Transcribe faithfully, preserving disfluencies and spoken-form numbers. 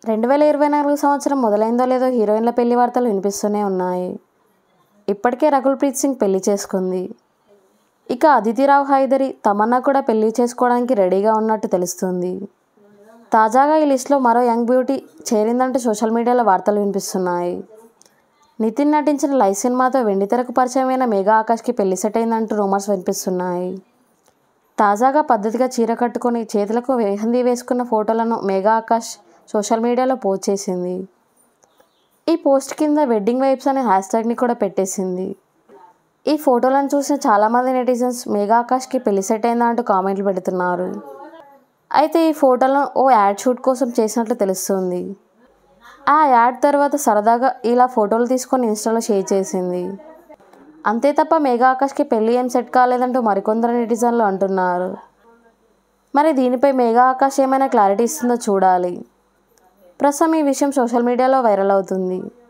రెండు వేల ఇరవై నాలుగు సంవత్సరం మొదలైందో లేదో హీరోయిన్ల పెళ్లి వార్తలు వినిపిస్తూనే ఉన్నాయి. ఇప్పటికే రకుల్ ప్రీత్ సింగ్ పెళ్లి చేసుకుంది. ఇక అదితిరావ్ హైదరి, తమన్నా కూడా పెళ్లి చేసుకోవడానికి రెడీగా ఉన్నట్టు తెలుస్తుంది. తాజాగా ఈ లిస్టులో మరో యంగ్ బ్యూటీ చేరిందంటూ సోషల్ మీడియాలో వార్తలు వినిపిస్తున్నాయి. నితిన్ నటించిన లై సినిమాతో వెండితెరకు పరిచయమైన మేఘా ఆకాష్కి పెళ్లి సెట్ అయిందంటూ రూమర్స్ వినిపిస్తున్నాయి. తాజాగా పద్ధతిగా చీర కట్టుకొని చేతులకు మెహందీ వేసుకున్న ఫోటోలను మేఘా ఆకాష్ సోషల్ మీడియాలో పోస్ట్ చేసింది. ఈ పోస్ట్ కింద వెడ్డింగ్ వైబ్స్ అనే హ్యాష్ ట్యాగ్ని కూడా పెట్టేసింది. ఈ ఫోటోలను చూసిన చాలామంది నెటిజన్స్ మేఘా ఆకాష్కి పెళ్లి సెట్ అయిందా అంటూ కామెంట్లు పెడుతున్నారు. అయితే ఈ ఫోటోలను ఓ యాడ్ షూట్ కోసం చేసినట్లు తెలుస్తుంది. ఆ యాడ్ తర్వాత సరదాగా ఇలా ఫోటోలు తీసుకొని ఇన్స్టాలో షేర్ చేసింది. అంతే తప్ప మేఘా ఆకాష్కి పెళ్లి ఏం సెట్ కాలేదంటూ మరికొందరు నెటిజన్లు అంటున్నారు. మరి దీనిపై మేఘా ఆకాష్ ఏమైనా క్లారిటీ ఇస్తుందో చూడాలి. ప్రస్తుతం ఈ విషయం సోషల్ మీడియాలో వైరల్ అవుతుంది.